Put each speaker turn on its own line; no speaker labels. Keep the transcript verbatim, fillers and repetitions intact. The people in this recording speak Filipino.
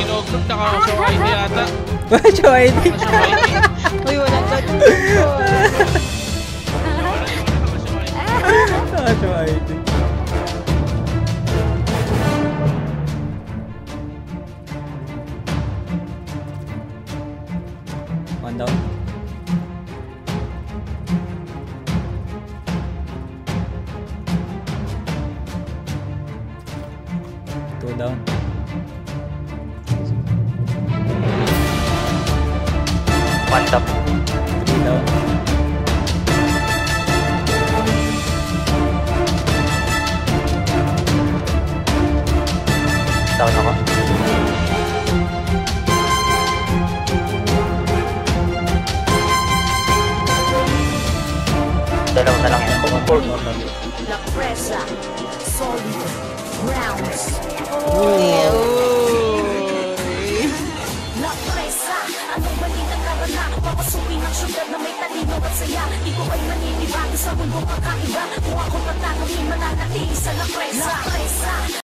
Inogroup, naka-show I D yata.
Show I D.
Uy, walang ganun.
Show I D. One down. Two down.
One top.
Three down.
Down ako. Dalawa na lang yan.
La presa, solid rounds. La presa, anong balita karana? Papasukin ang syudad na may talino at saya. Ikaw ay maninibago sa mundong kakaiba. Kung ako tatangawin, mananatili sa La Presa. La Presa.